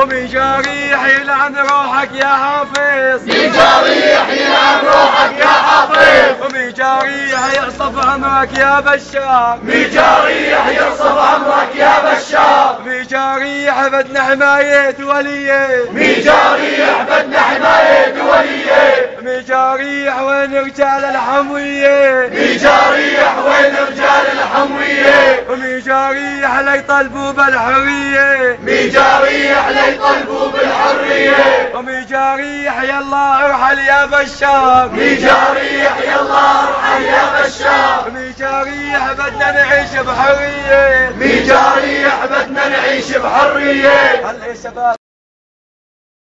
ومن جاريح يلعن روحك يا حافظ، من جاريح يلعن روحك يا حافظ، ومن جاريح يقصف عمرك يا بشار، من جاريح يقصف عمرك يا بشار، من جاريح بدنا حماية وليه، من جاريح بدنا حماية وليه، من جاريح وين رجال الحموية، من جاريح وين رجال الحموية، ومن جاريح ليطلبوا بالحرية، من جاريح ليطلبوا بالحرية، ومن جاريح يلا ارحل يا بشار، من جاريح يلا ارحل يا بشار، من جاريح بدنا نعيش بحرية، من جاريح بدنا نعيش بحرية. هلا يا شباب